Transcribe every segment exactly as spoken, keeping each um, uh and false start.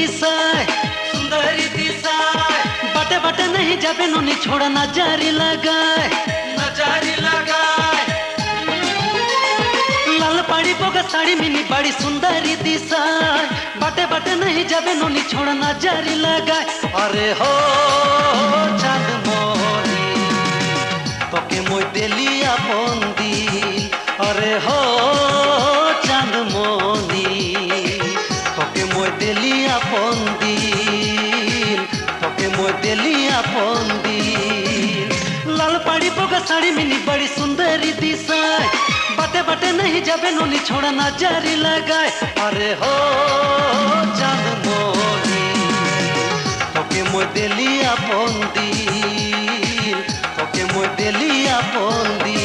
दिसाय सुंदरी दिसाय बाटे बाटे नहीं जाबे नोनी छोड़ा ना जारी लगाए ना जारी लगाए लाल पाड़ी पोगा साड़ी मिनी बड़ी सुंदरी दिसाय बाटे बाटे नहीं जाबे नोनी छोड़ा ना जारी लगाए अरे हो चांद मोनी तोके मोय देलिया बंदी अरे हो चांद मोनी तोके मोय देलिया बंदी तोके मोय देलिया बंदी लाल पाड़ी पोगा साड़ी मिनी बड़ी सुंदरी दिसाय बाटे बाटे नहीं जाबे नोनी छोड़ा ना जारी लगाए अरे हो चांद मोनी तोके मोय देलिया बंदी तोके मोय देलिया बंदी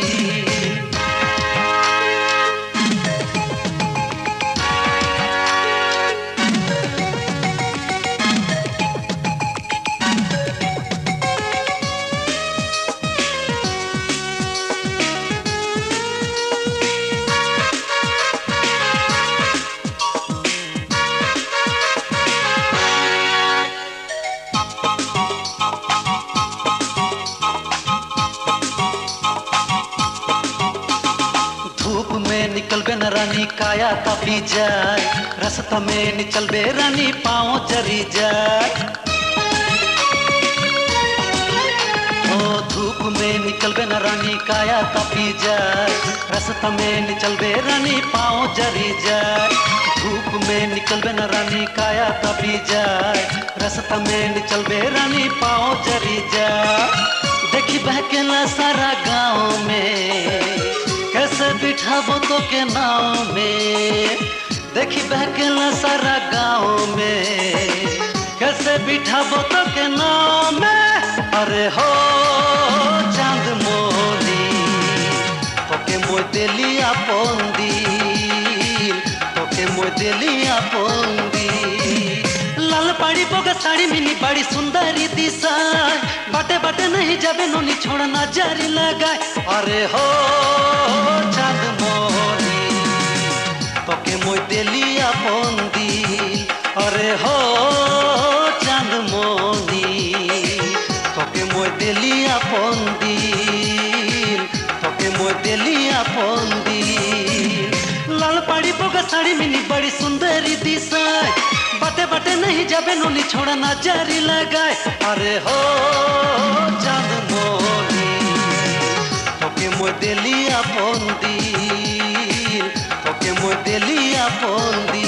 निकल बे न रानी काया कापी जाए रास्ता में निचल बे रानी पाँव जरी जाए ओ धूप में निकल बे न रानी काया कापी जाए रास्ता में निचल बे रानी पाँव जरी जाए धूप में निकल बे न रानी काया कापी जाए रास्ता में निचल बे रानी पाँव जरी जाए देखी बहकेला सारा गाँव में कैसे बिठाबो तो के नाव में देखी बहकेला सारा गाँव में कैसे बिठाबो तो के नाव में अरे हो चांद मोनी तोके मोय देलिया बंदी तोके मोय देलिया बंदी लाल पाड़ी पोगा साड़ी मिनी बड़ी सुंदरी दिसाय बाटे बाटे नहीं जाबे नोनी छोड़ा ना जारी लगाए अरे हो चांद मोनी तोके मोय देलिया बंदी अरे हो चांद मोनी तोके मोय देलिया बंदी तोके मोय देलिया बंदी लाल पाड़ी पोगा साड़ी मिनी बड़ी सुंदरी दिसाय बाटे बाटे नहीं जाबे नोनी छोड़ा ना जारी लगाए अरे हो चांद मोनी तोके मोय देलिया बंदी तोके मोय देलिया बंदी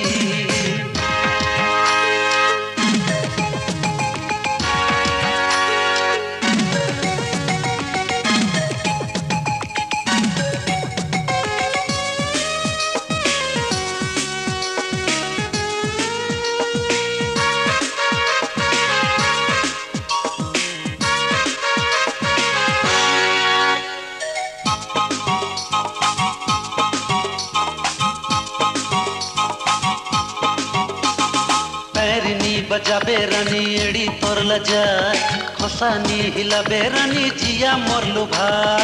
बजाबे रानी एड़ी तोर लजाय खसानी हिलाबे रानी जिया मोरलू भाई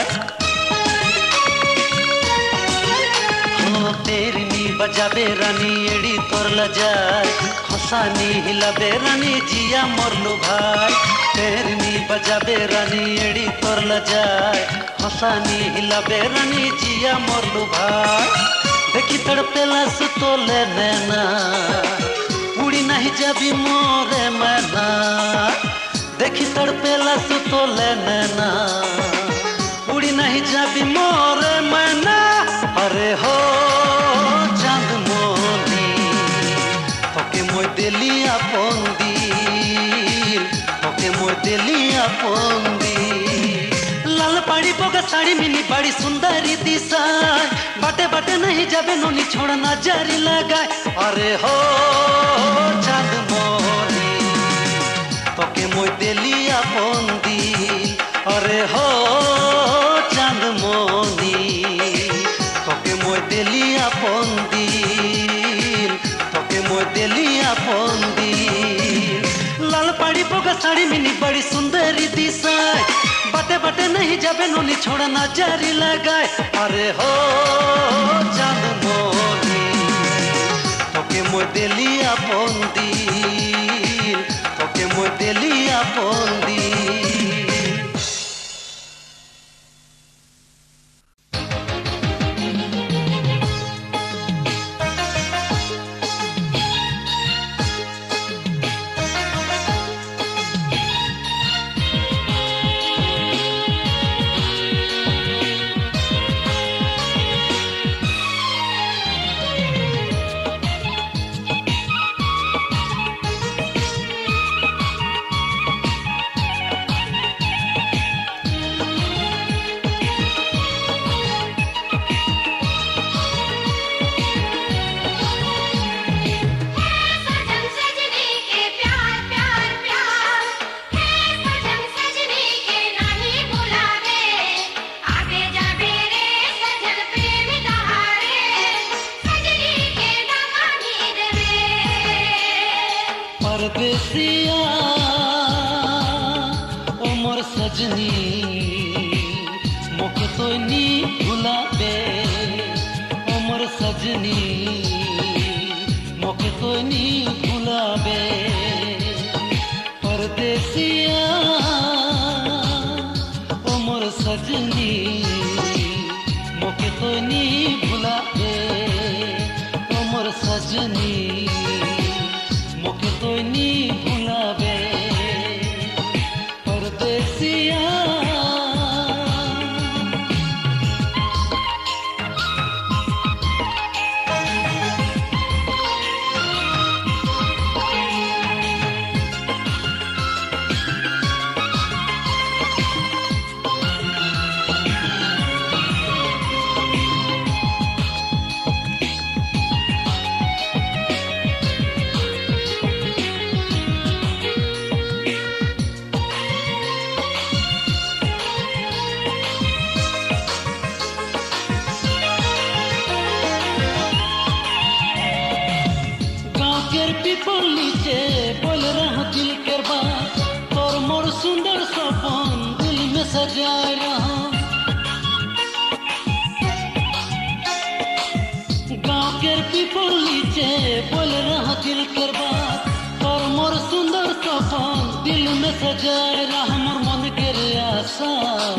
हो तेरनी बजाबे रानी एड़ी तोर लजाय खसानी हिलाबे रानी जिया मोरलू भाई तेरनी बजाबे रानी एड़ी तोर लजाय खसानी हिलाबे रानी जिया मोरलू भाई देखी तड़पेला सुतोले नैना उड़ी नहीं जाबी मोरे मैना देखी तड़पेला सुतोले नैना उड़ी नहीं जाबी मोरे मैना अरे हो चांद मोनी तोके मोय देलिया बंदी तोके मोय देलिया बंदी लाल पाड़ी पोगा साड़ी मिनी बड़ी सुंदरी दिसाय बाटे बाटे नहीं जाबे नोनी छोड़ा ना जारी लगाए अरे हो चांद मोनी तोके मोय देलिया बंदी अरे हो चांद मोनी तोके मोय देलिया बंदी तोके मोय देलिया बंदी लाल पाड़ी पोगा साड़ी मिनी बड़ी सुंदरी दिसाय बाटे बाटे नहीं जाबे नोनी छोड़ा ना जारी लगाए अरे हो चांद मोनी तोके তোকে মই দেলি আপন দিল, তোকে মই দেলি আপন দিল। परदेसिया ओ मोर सजनी मोके तो नी भुलाबे, ओ मोर सजनी मोके तो नी भुलाबे। परदेसिया ओ मोर सजनी मोके तो नी भुलाबे, ओ मोर सजनी मोके तो नी भुलाबे। परदेसिया पीपल नीचे बोल रहा दिल के बात, तोर मोर सुंदर सपन दिल में सजाए रहा। गाँव के पीपल नीचे बोल रहा दिल के बात, तोर मोर सुंदर सपन दिल में सजाए रहा। मोर मन के आशा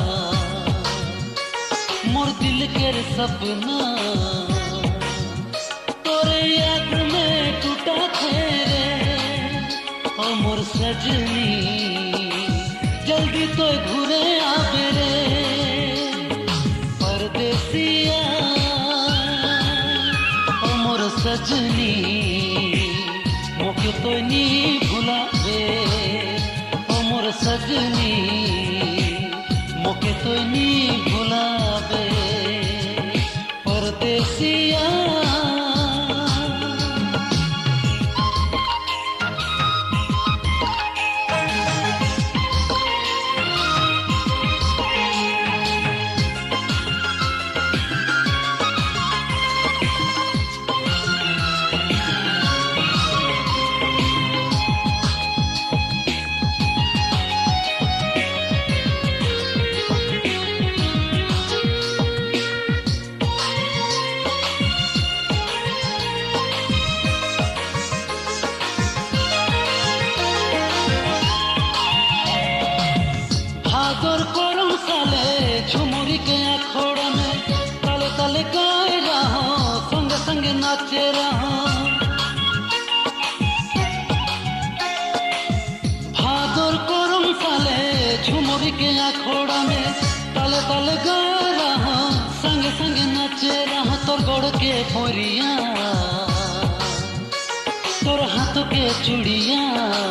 मोर दिल के सपना तोरे याद में टूटा रे। ओ मोर सजनी जल्दी तो घुरे आबे रे। परदेसिया ओ मोर सजनी मोके तो नी भुलाबे, ओ मोर सजनी मोके तो नी भुलाबे। परदेसिया भादर करम साले झुमुरी के अखोड़ा में तले तले गाए रहा, संग संग नाचे रहा। भादर करम साले झुमुरी के अखोड़ा में तले तले गाए रहा, संग संग नाचे रहा। तोर गोड़ के पोरिया तोर हाथ के चूड़िया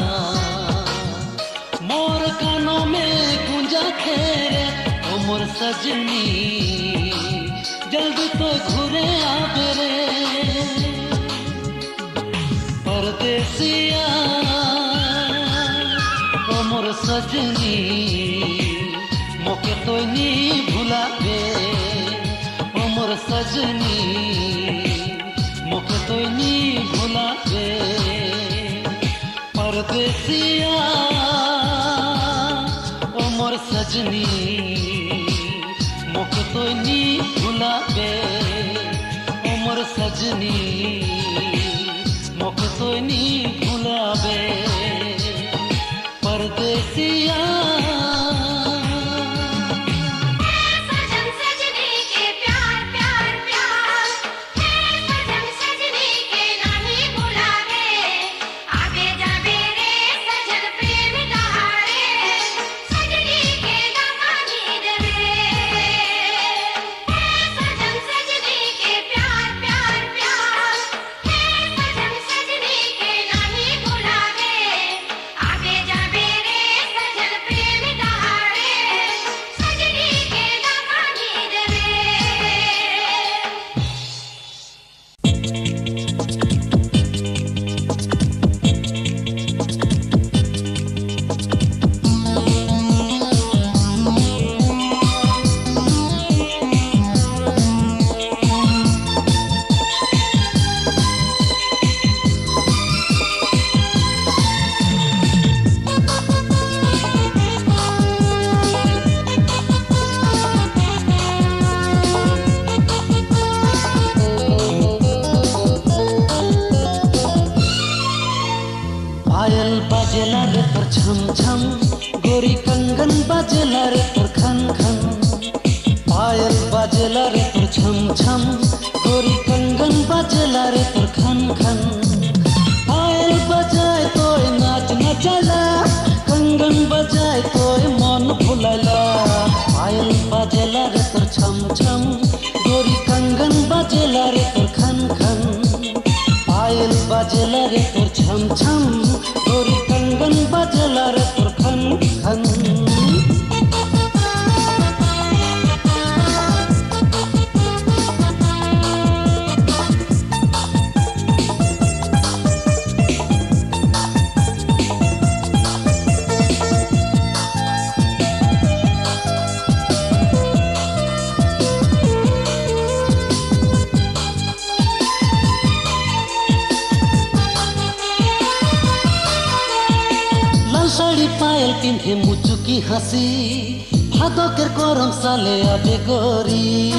मोर कानों में गूंजा खेरे। ओ मोर सजनी जल्दी तो घुरे आबे रे। परदेसिया ओ मोर सजनी मोके तो नी भुलाबे, ओ मोर सजनी मोके तो नी भुलाबे। परदेसिया ओ मोर सजनी मोके तो नी भुलाबे, ओ मोर सजनी मोके तो नहीं भुलावे परदेसिया पायल बाजेला रे तोर छम छम गोरी कंगन बाजेला रे तोर खन खन पायल बाजेला रे तोर छम छम गोरी कंगन बाजेला रे तोर खन खन पायल बजाए तोय नाच नचला कंगन बजाए तोय मन भुलाला पायल बाजेला रे तोर छम छम गोरी कंगन बाजेला रे तोर खन खन पायल बाजेला रे तोर छम छम गोरी कंगन बाजेला रे तोर खन खन साड़ी पायल पिंधे मुचुकी हंसी भादो के करम साले आबे गोरी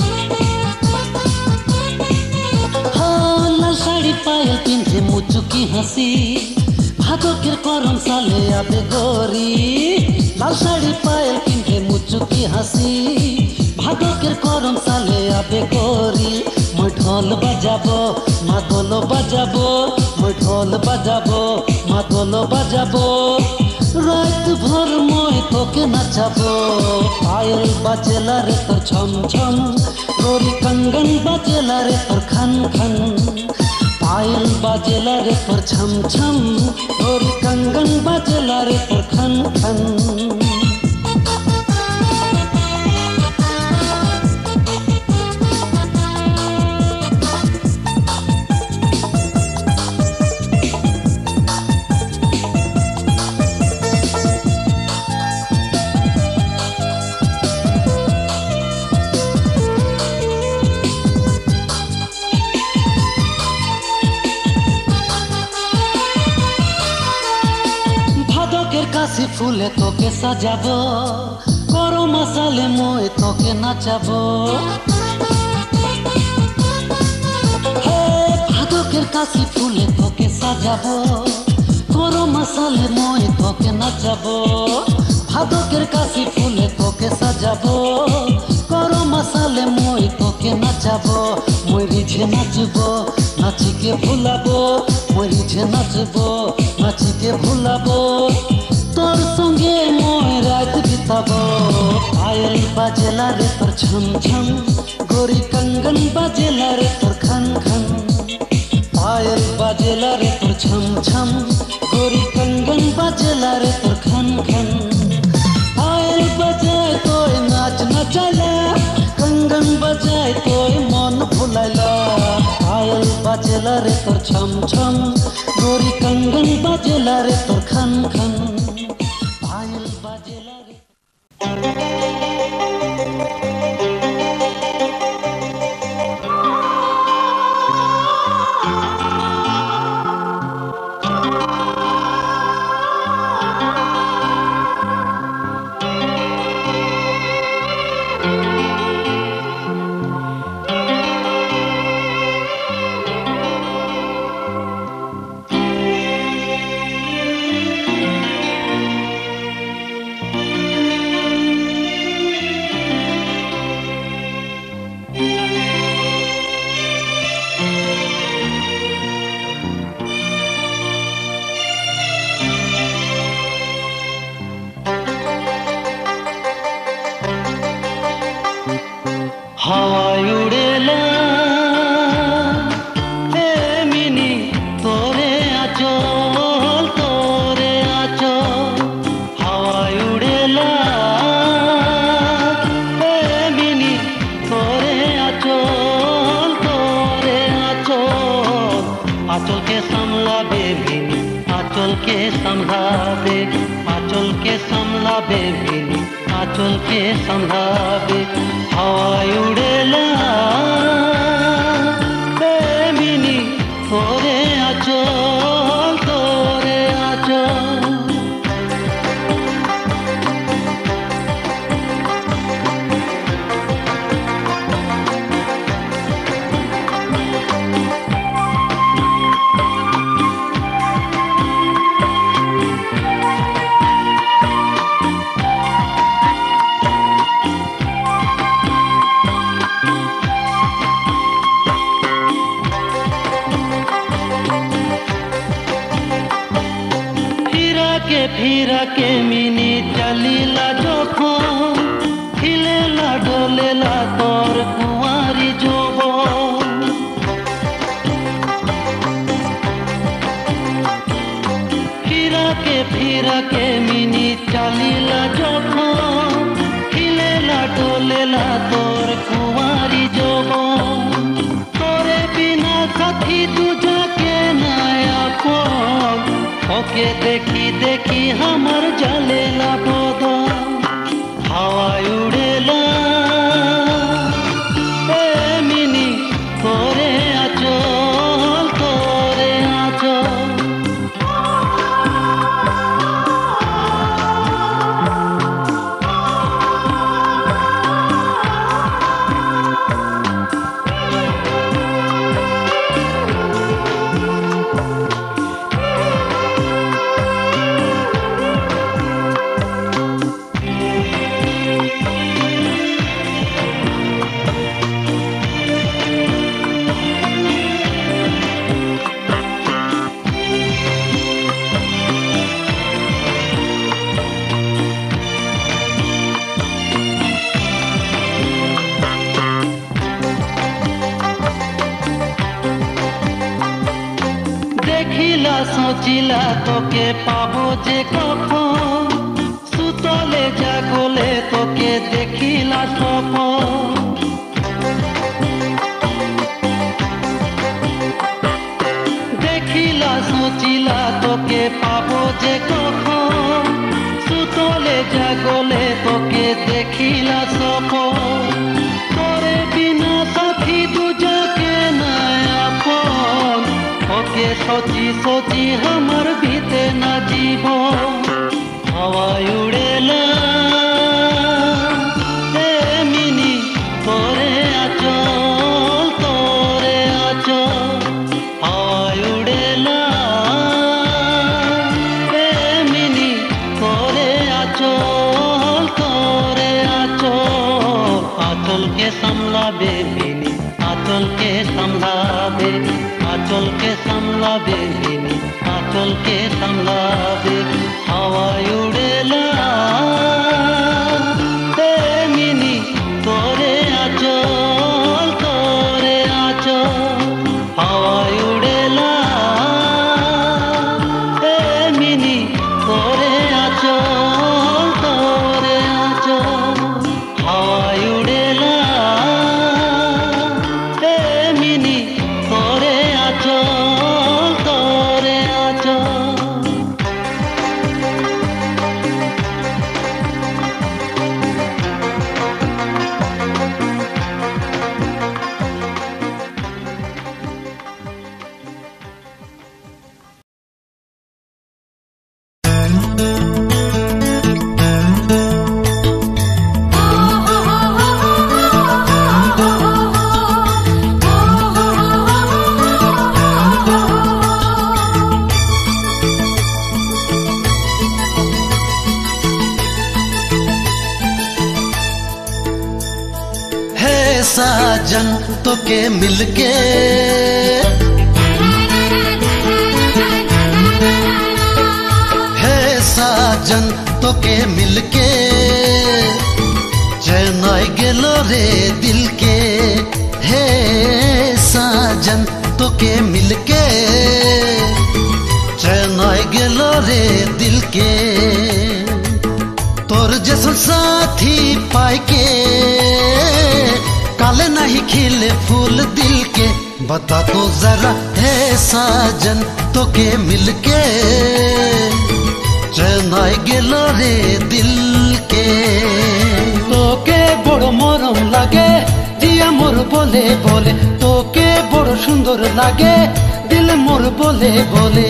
हाँ लाल साड़ी पायल पिंधे मुचुकी हंसी भादो के करम साले आबे गोरी लाल साड़ी पायल पिंधे मुचुकी हंसी भादो के करम साले आबे गोरी मैं ढोल बजाबो मादोलो बजाबो मैं ढोल बजाबो मादोलो बजाबो रात भर मोय तोके नचाबो पायल बाजेला रे तोर छम छम गोरी कंगन बाजेला रे तोर खन खन पायल बाजेला रे तोर छम छम गोरी कंगन बाजेला रे तोर खन खन काशी फूले तोके सजाबो करो मसाले मोए तोके नचाबो हे भादो के काशी फूले तोके सजाबो करो मसाले मोए तोके नचाबो भादो के काशी फूले तोके सजाबो करो मसाले मोए तोके नचाबो मोय रिझे नाचबो नाची के भुलाबो मोय रिझे नाचबो नाची के भुलाबो तोर संगे मोय रात बिताबो पायल बाजेला रे तोर छम छम गोरी कंगन बाजेला रे तोर खन खन पायल बाजेला रे तोर छम छम गोरी कंगन बाजेला रे तोर खन खन पायल बजाए तोय नाच नचला कंगन बजाए तोय मन भुलाला पायल बाजेला रे तोर छम छम गोरी कंगन बाजेला रे तोर खन खन पायल बाजेला रे आंचल के संभावे, आंचल के संभावे मिनी, आंचल के संभावे हवाई उड़ेला मिनी तोरे आंचल तोरे आंचल। फिरा के मिनी चलीला जोखम हिलेला डोलेला तोर कुंवारी जोबन। फिरा के फिरा के मिनी चलीला जोखम हिलेला डोलेला तोर कुंवारी जोबन। तोरे बिना साथी दूजा के नया फोन ओके देखी देखी हमर जलेला बदन हवाई उड़ेला ए मिनी तोरे आंचल तोरे आंचल। দেখিলা সোচিলা তোকে পাবো যে কখন সুতলে জাগলে তোকে দেখিলা স্বপন। দেখিলা সোচিলা তোকে পাবো যে কখন সুতলে জাগলে তোকে দেখিলা স্বপন। তোরে বিনা সাথী দুজাকে নয়া ফোন ओके सोची सोची हमर बीते ना जीवन हवाई उड़ेला ए मिनी तोरे आंचल तोरे आंचल। हवाई उड़ेला ए मिनी तोरे आंचल तोरे आंचल। आंचल के संभलावे मिनी आंचल के संभलावे, आंचल के संभलावे मिनी आंचल के संभलावे हवाई उड़ेला ए मिनी तोरे आंचल तोरे आंचल। हवाई उड़ेला ए मिनी तोरे आंचल तोरे आंचल। हवाई उड़ेला ए मिनी तोरे आंचल तोरे आंचल। साजन तो के मिलके है साजन तो के मिलके चैन आई गेलो रे दिल के। है साजन तो के मिलके चैन आई गेलो रे दिल के। तोर जैसन साथी पाई के काले नहीं खिले फूल दिल के। बता तो जरा है साजन तो के मिलके गेल रे दिल के তোকে বড় মরম লাগে জিয়া মোর বলে বলে তোকে বড় সুন্দর লাগে দিল মোর বলে বলে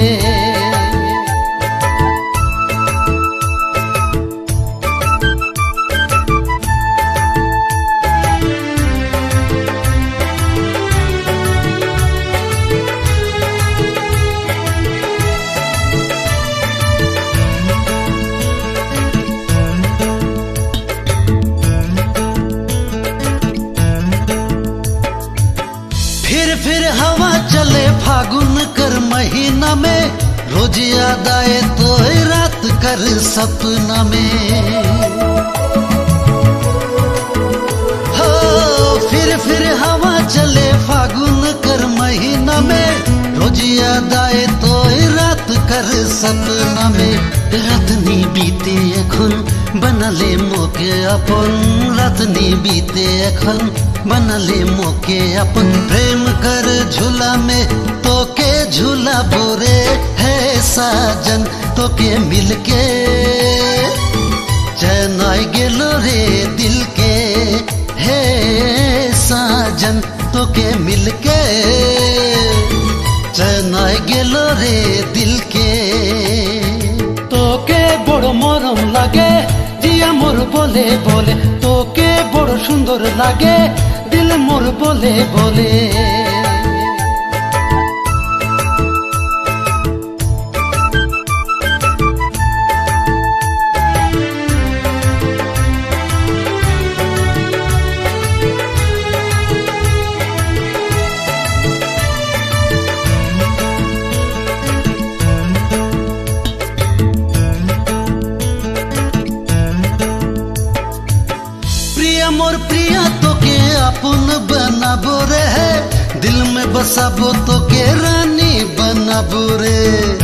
फिर हवा चले फागुन कर महीना में रोज याद आए तो रात कर सपना में हो फिर फिर हवा चले फागुन कर महीना में रोज याद आए तो रात कर सपना में रातनी बीते एखन बनाले मोके अपन रातनी बीते एखन बनाले मोके अपन प्रेम कर झूला में तोके झूला बोरे है साजन तोके मिलके चैन आई गेलो रे दिल के है साजन तोके मिलके चैन आई गेलो रे दिल के তোকে বড় মরম লাগে জিয়া মোর বলে বলে তোকে বড় সুন্দর লাগে দিল মোর বলে বলে मोर प्रिया तोके अपन बनाबो रे है दिल में बसाबो तोके रानी बनाबो रे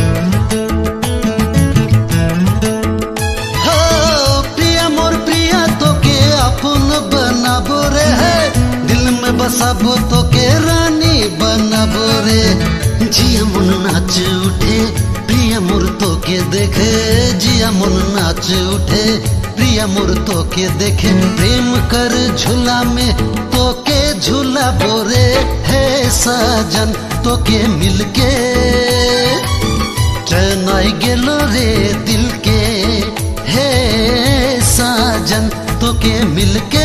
हो प्रिया मोर प्रिया तोके अपन बनाबो रे है दिल में बसाबो तोके रानी बनाबो रे जिया मन नाच उठे प्रिया मोर तोके देखे जिया मन नाच उठे प्रिया मोर तोके देखे प्रेम कर झूला में तोके झूला बोरे है साजन तोके मिलके चैन आई गेलो रे दिल के है साजन तोके मिलके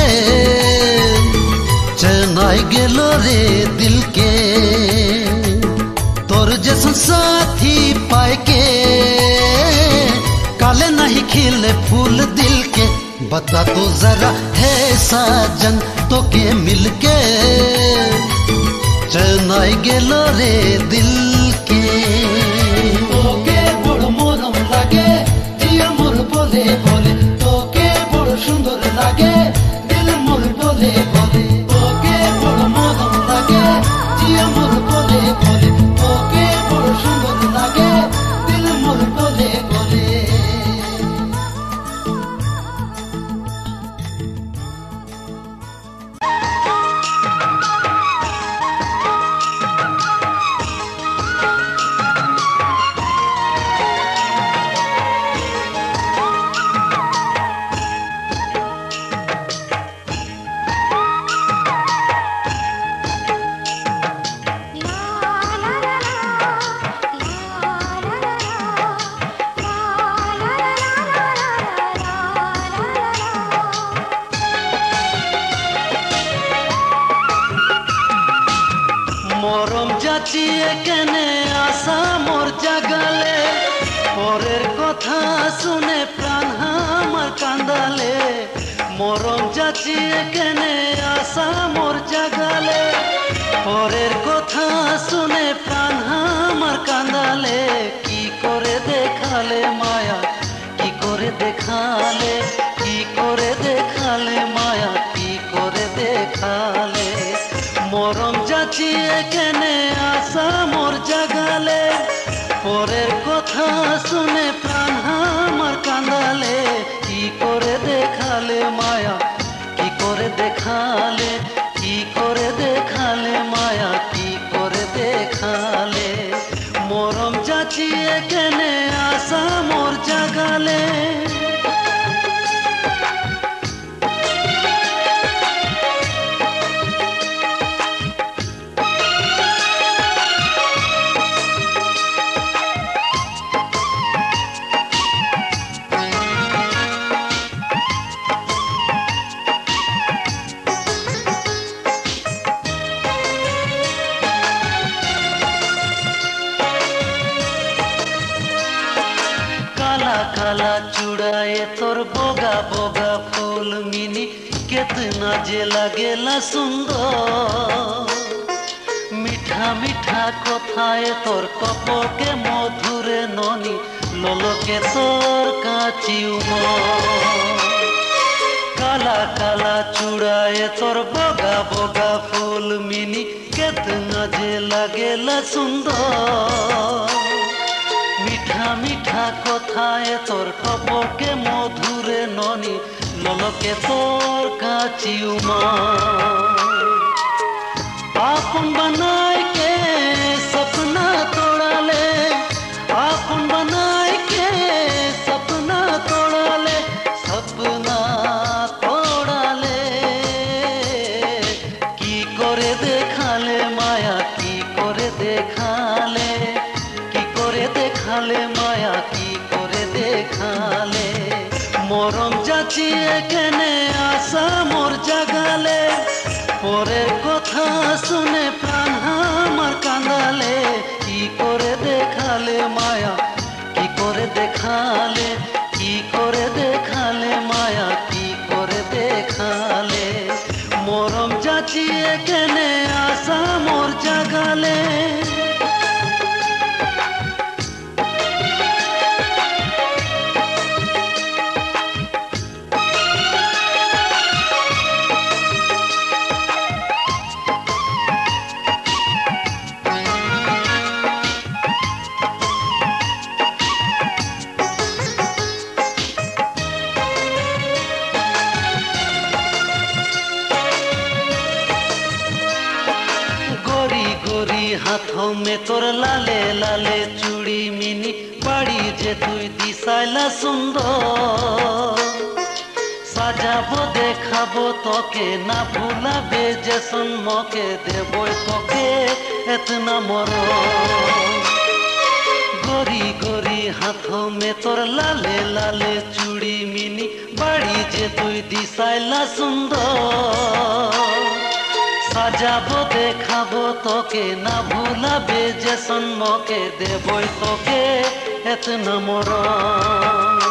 चैन आई गेलो रे दिल के तोर जैसा साथी पाए के काले नहीं खिले फूल दिल के बता तो जरा है साजन तोके मिलके चैन आई गेलो रे दिल के তোকে বড় মরম লাগে জিয়া মোর বলে বলে তোকে বড় সুন্দর লাগে দিল মোর বলে বলে তোকে বড় মরম লাগে জিয়া মোর বলে বলে তোকে বড় সুন্দর লাগে দিল মোর বলে বলে মরম যাচিয়ে কেনে আশা মোর জাগালে পরের কথা শুনে প্রাণ আমার কান্দালে মরম যাচিয়ে কেনে আশা মোর জাগালে পরের কথা শুনে প্রাণ আমার কান্দালে কি করে দেখালে মায়া কি করে দেখালে কি করে দেখালে মায়া কি করে দেখালে মরম যাচিয়ে কেনে আশা মোর জাগালে পরের কথা শুনে প্রাণ আমার কান্দালে কি করে দেখালে মায়া কি করে দেখালে কি করে দেখালে মায়া কি করে দেখালে মরম যাচিয়ে কেনে আশা মোর জাগালে জাগালে। काला चुड़ाए तोर बोगा बोगा फूल मिनी कितना जे लगेला सुंदर। मीठा मीठा कथाए तोर कपके मधुरे ननी लोलके तोर काची उमर। काला काला चुड़ाए तोर बोगा बोगा फूल मिनी कितना जे लगेला सुंदर। मीठा मीठा कथाए तोर कपके मधुरे ननी लोलके तोर काची उमर। आपन बनाए के सपना तोड़ाले, आपन बनाए के सपना तोड़ाले, सपना तोड़ाले। की करे देखाले माया की करे देखाले, देखाले माया की करे देखाले। मरम जाचिए केने आशा मोर जागाले, परेर कथा शुने प्राण आमार कांदाले। की करे देखाले माया की करे देखाले, की करे देखाले माया की करे देखाले। मरम जाचिए केने आशा मोर जागाले। हाथों में तोर लाले लाले चूड़ी मिनी बाड़ी जे तुई दिसाइला सुंदर। साजाबो देखाबो तोके ना भूलाबे जेसन मके देबो तोके एतना मरम। गोरी गोरी हाथों में तोर लाले लाले चूड़ी मिनी बाड़ी जे तुई दिसाइला सुंदर। साजाबो देखाबो तोके ना भूलाबे जेसन मके देबो तोके एतना मरम।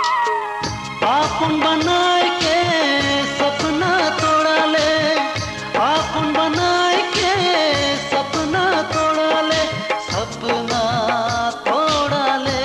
आपन बनाए के सपना तोड़ाले, आपन बनाए के सपना तोड़ाले, सपना तोड़ाले।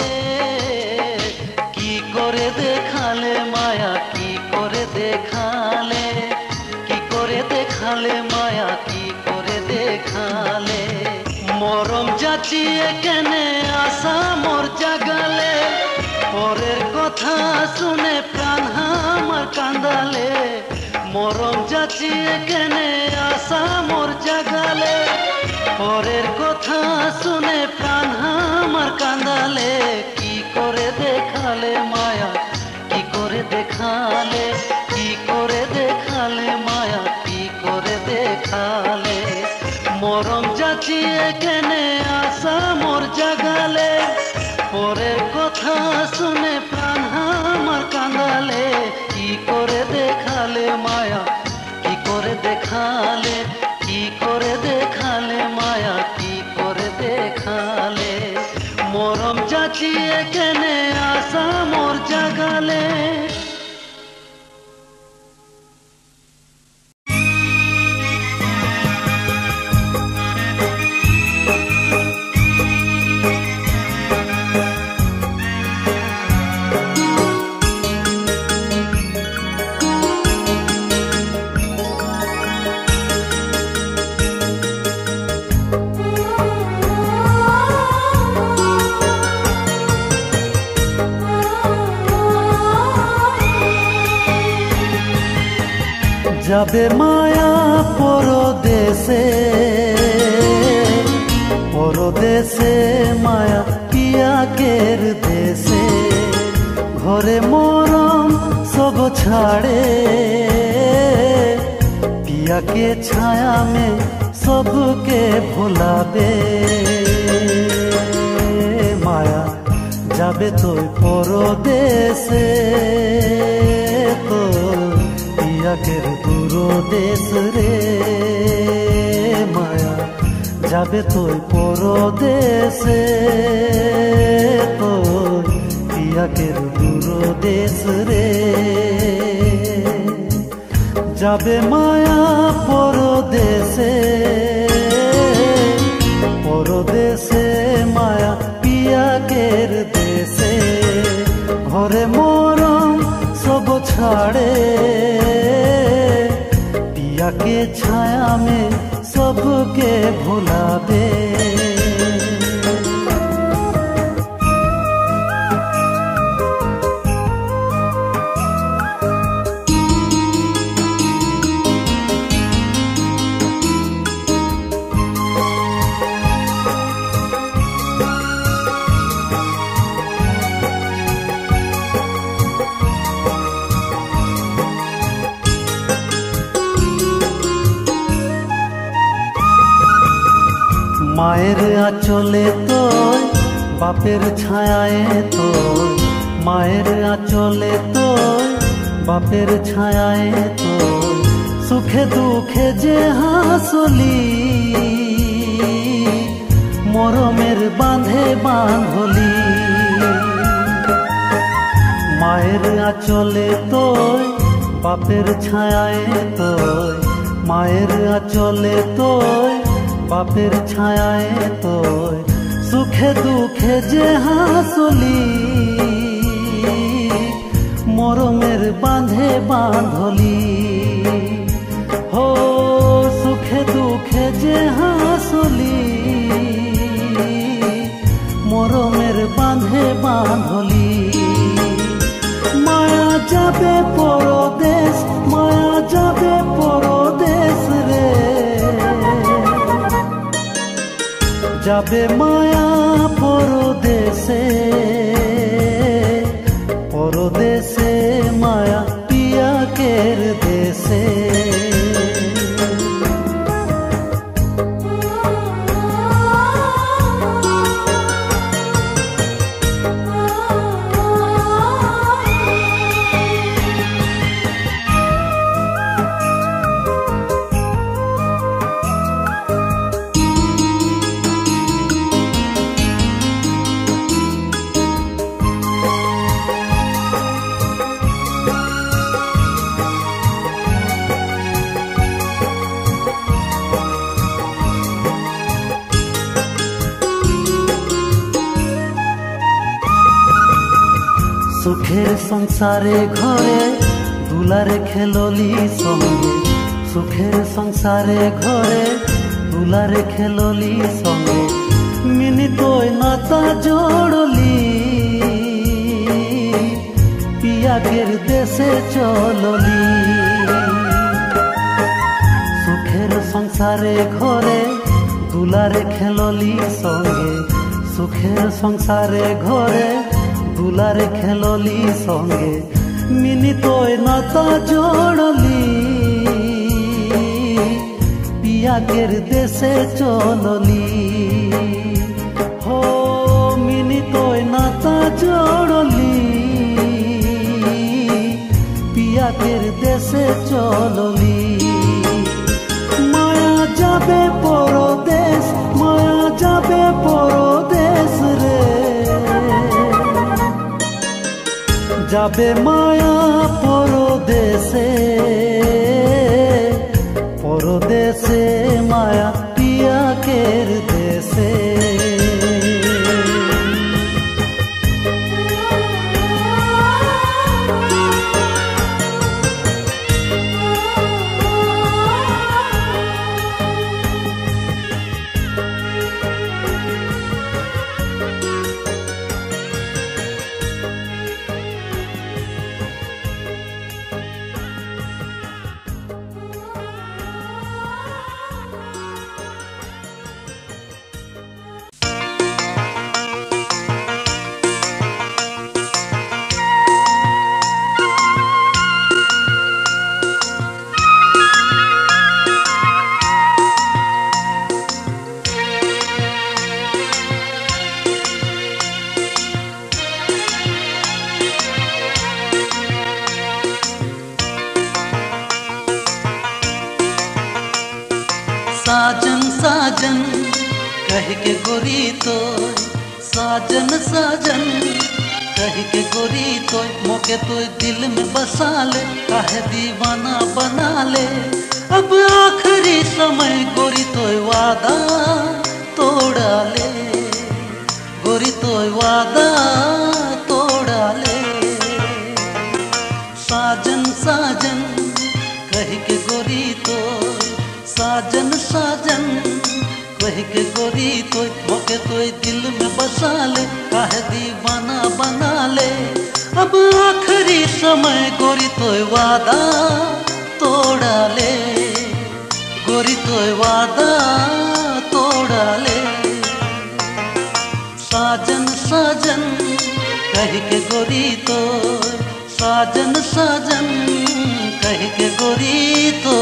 की करे देखाले माया की करे देखाले, देखाले माया की करे देखाले। मरम जाचिए केने आशा मोर जागाले, परेर कथा शुने प्राण आमार कांदाले। मरम जाचिए केने आशा मोर जागाले, परेर कथा शुने प्राण आमार कांदाले। की करे देखाले माया की करे देखाले, की करे देखाले माया की करे देखाले। मरम जाचिए केने आशा मोर जागाले, परेर कथा शुने प्राण आमार कांदाले। की करे देखाले माया की करे देखाले, की करे देखाले माया की करे देखाले। मरम जाचिए केने आशा मोर जागाले। যাবে মায়া পরদেশে, পরদেশে মায়া পিয়াকের দেশে। ঘরে মরম सब छाड़े पिया के छाया में सबके भुलाबे माया जाबे तो परदेशे तो पिया के दूरो देश रे माया जाबे तो परदेशे तो पिया के दूरो देश रे जाबे माया परदेशे परदेशे माया पिया केर देशे घरे मरम सब छाड़े पिया के छाया में सबके भुलाबे मायर आँचले तोय बापेर छायाए तोय मायर आँचले तोय बापेर छायाए तोय सुखे दुखे जे हासली मरमेर बांधे बांधली मायर आँचले तोय बापेर छायाए तोय मायर आँचले तोय बापेर छायाए तोय सुखे दुखे जे हासली मरमेर बांधे बांधली हो सुखे दुखे जे हासली मरमेर बांधे बांधली माया जाबे परदेश माया जाबे परदेश रे जाबे माया परदेशे परदेशे माया पिया केर देशे सुखेर संसारे घरे दुलारे खेलली संगे सुखेर संसारे घरे दुलारे खेलली संगे मिनी तोय नाता जोड़ली पिया केर देशे चलली सुखेर संसारे घरे दुलारे खेलली संगे सुखेर संसारे घरे दुलारे खेलली संगे मिनी तोय नाता जोड़ली पिया केर देशे चलली हो मिनी तोय नाता जोड़ली पिया केर देशे चलली माया जाबे परदेश माया जाबे परदेश रे जाबे माया परदेशे परदेशे माया पिया केर देशे कह के गोरी तो साजन साजन, कह के गोरी तो मोके तो दिल में बसा ले, काहे दीवाना बना ले। अब आखिरी समय गोरी तो वादा तोड़ा ले, गोरी तो वादा तोड़ा ले। साजन साजन कह के गोरी तो साजन साजन, कह के गोरी तो मोके तो दिल में बसा ले, काहे दीवाना बना ले। अब आखिरी समय गोरी तो वादा तोड़ा ले, गोरी तो वादा तोड़ा ले। साजन साजन कह के गोरी तो साजन साजन, कह के गोरी तो।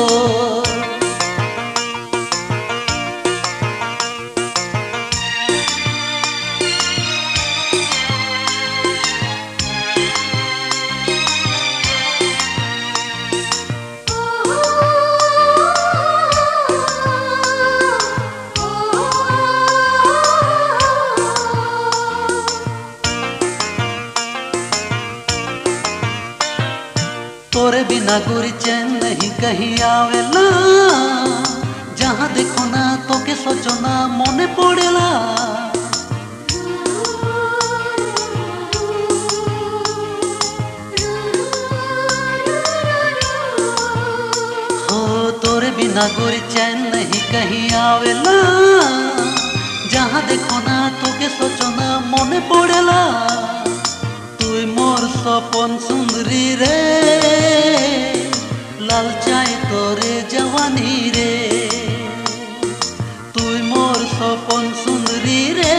तोरे बिना गोरी चैन नहीं कहीं आवेला, जहाँ देखो ना तो के सोचो ना मोने पड़ेला। हो तोरे बिना गोरी चैन नहीं कहीं आवेला, जहाँ देखो ना तो के सोचो ना मोने पड़ेला। তুই মোর স্বপন সুন্দরী রে, লাল চাই তোরে জওয়ানি রে। তুই মোর স্বপন সুন্দরী রে,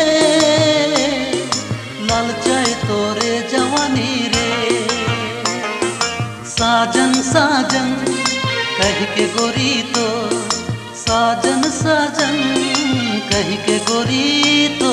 লাল চাই তোরে জওয়ানি রে। साजन साजन कह के गोरी तो साजन साजन, कह के गोरी तो।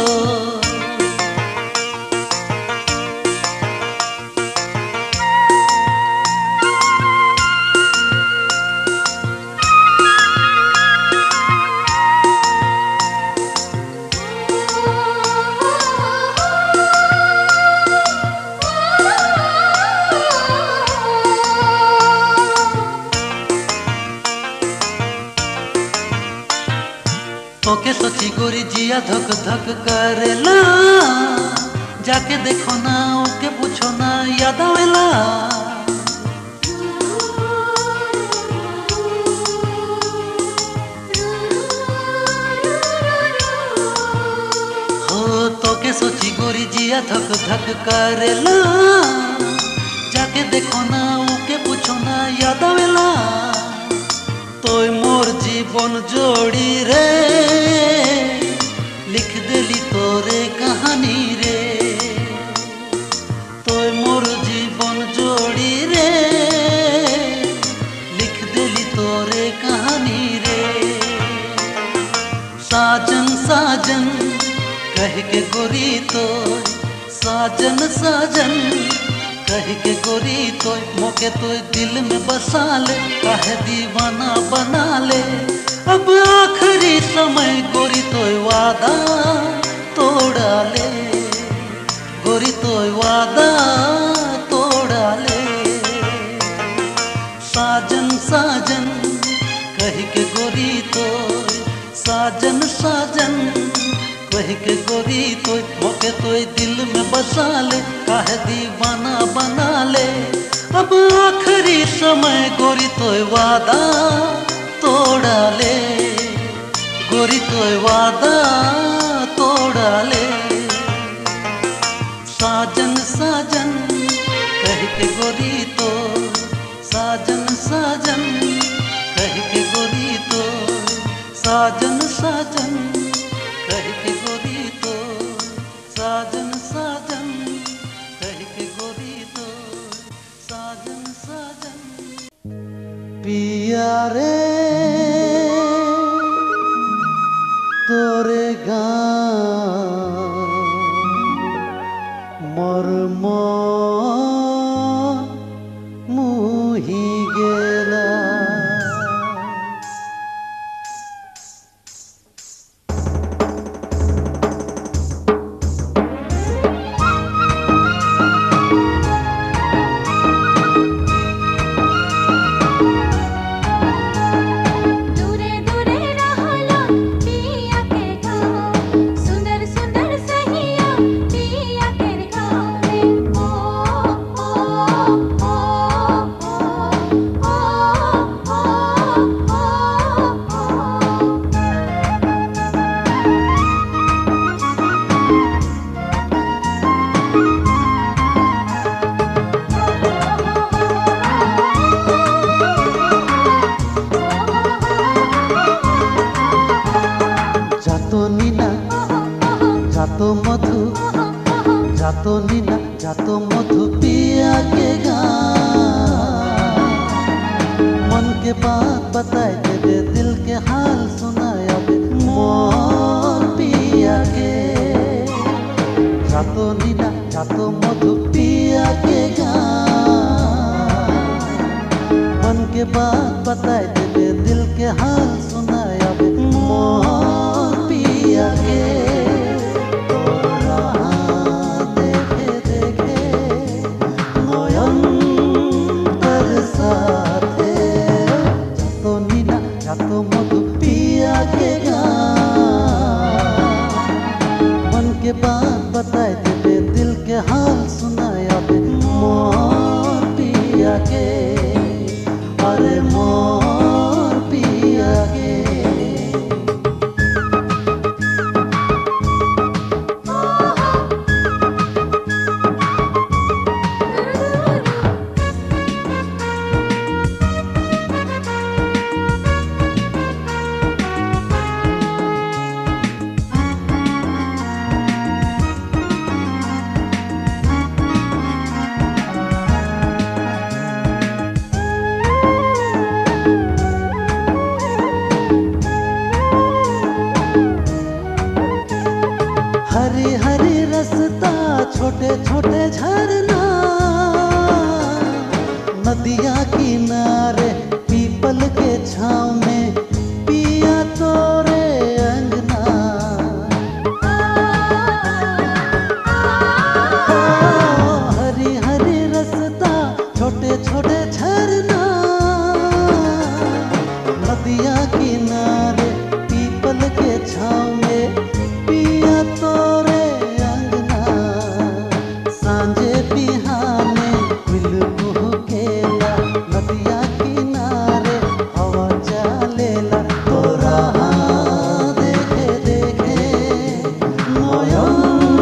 ओके सोची गोरी जिया धक धक करेला, जाके देखो ना ओके पूछो ना याद आवेला। हो तोके सोची गोरी जिया धक धक करेला, जाके देखो ना ओके पूछो ना याद आवेला। तोय मोर जीवन जोड़ी रे, लिख देली तोरे कहानी रे। तोय मोर जीवन जोड़ी रे, लिख देली तोरे कहानी रे। साजन साजन कह के गोरी तो साजन साजन, कह के गोरी तो मोके तो दिल में बसा ले, काहे दीवाना बना ले। अब आखिरी समय गोरी तो वादा तोड़ा ले, गोरी तो वादा तोड़ा ले। साजन साजन कह के गोरी तो साजन साजन, कह के गोरी तो मोके तो दिल में बसा ले, काहे दीवाना बना ले। अब आखिरी समय गोरी तो वादा तोड़ा ले, गोरी तो वादा तोड़ा ले। साजन साजन कह के गोरी तो साजन साजन, कह के गोरी तो साजन साजन, कह के गोरी तो साजन साजन, कह के गोरी तो साजन साजन। पिया रे तोरे गान मोर मन मुही गेला। तो नीना जा तो मधु पिया के गान, मन के बात बताए दे, दिल के हाल सुनाया दे मोर पिया के। जा तो नीना जा तो मधु पिया के गान, मन के बात बताए दे, दिल के हाल सुनाया दे मोर पिया के। तो मधु पिया के गान, मन के बात बताए दे, दिल के हाल सुनाया दे मोर पिया के। अरे मोर पिया के। हरी हरी रास्ता, छोटे छोटे झरना, नदिया किनारे पीपल के छाँव में पिया तोरे अंगना। ओ, हरी हरी रास्ता, छोटे छोटे झरना, नदिया किनारे पीपल के छाँव में पिया तोरे अंगना। सांझे बिहाने कुल कुहकेला, नदिया किनारे हवा चलेला। तोरा देखे देखे नयन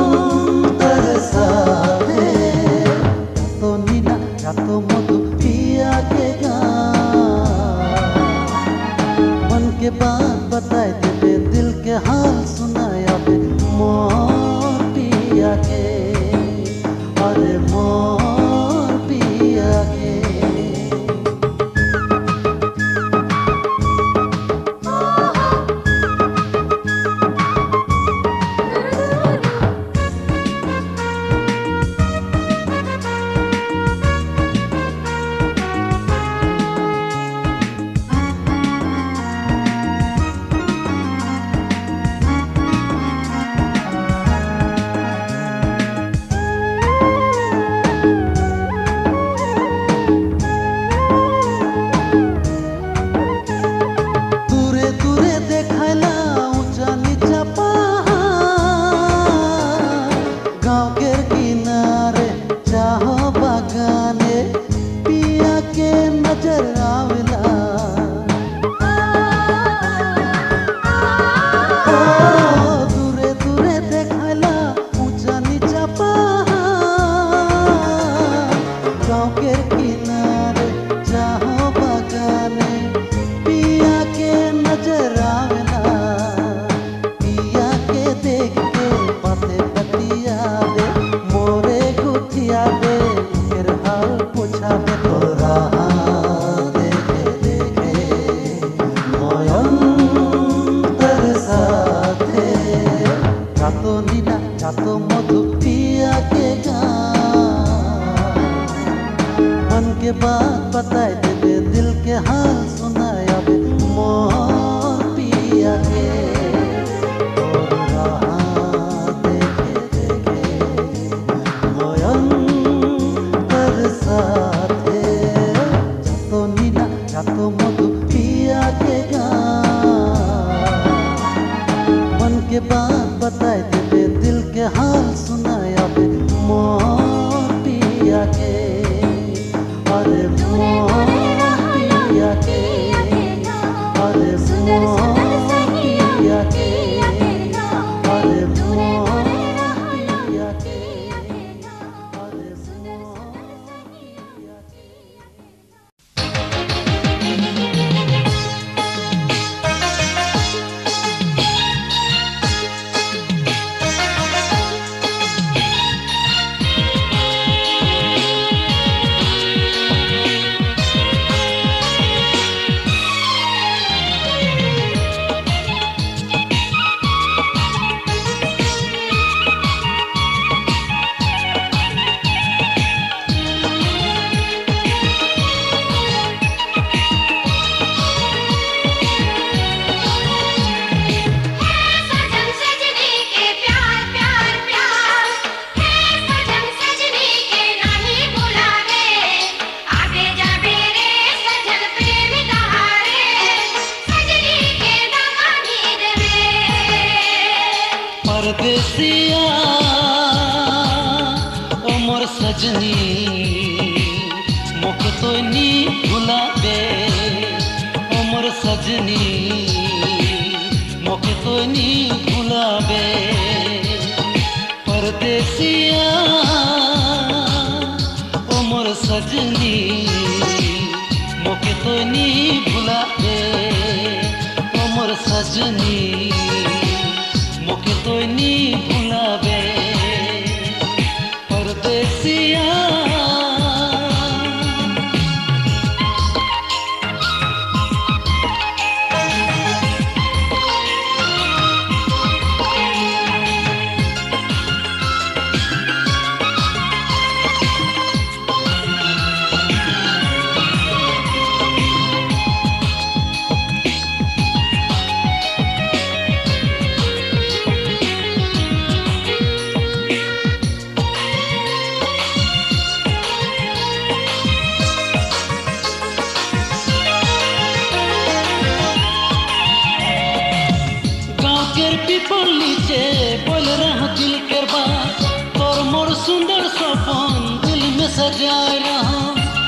तरसावे। तो नीना जा तो मधु पिया के गान, मन के बात बताए दे, दिल के हाल सुनाया दे मोर पिया के। अरे मोर पिया के। गाँव के किनारे चाहो बगाने पिया के नजर आवेला। ओ, दूरे दूरे देखला ऊंचा नीचा पहाड़, गाँव के किनारे चाहो बगाने पिया के नजर आवेला। पिया के देख के बातें बतिया दे, मोरे गुथिया दे, फिर हाल पूछा दे। तोरा देखे देखे नयन तरसाथे। जा तो नीना जा तो मधु पिया के गान, मन के बात बताए दे, दिल के हाल सुनाया दे मोर पिया के। जा तो मधु पिया के गान, मन के बात बताए दे, दिल के हाल सुनाया दे मोर पिया के। अरे मोर पिया के। अरे मोर पिया के। अरे मोर पिया के। अरे मोर पिया के। मोर सजनी मोके तो नी भुलाबे, ओ मोर सजनी मोके तो नी भुलाबे। परदेसिया ओ मोर सजनी मोके तो नी भुलाबे, ओ मोर सजनी मोके तो नी भुलाबे। परदेसिया पीपल नीचे बोल रहा दिल के बात, तोर मोर सुंदर सपन दिल में सजाए रहा।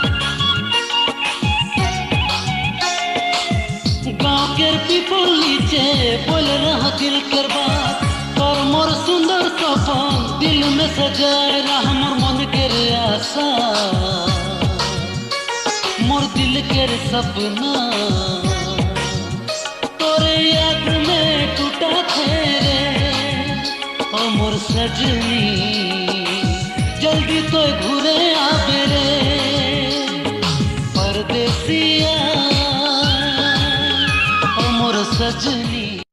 गाँव के पीपल नीचे बोल रहा दिल के बात, तोर मोर सुंदर सपन दिल में सजाए रहा। मोर मन के आशा मोर दिल के सपना तोरे याद में टूटा रे। ओ मोर सजनी जल्दी तो घुरे आबे रे। परदेसिया ओ मोर सजनी।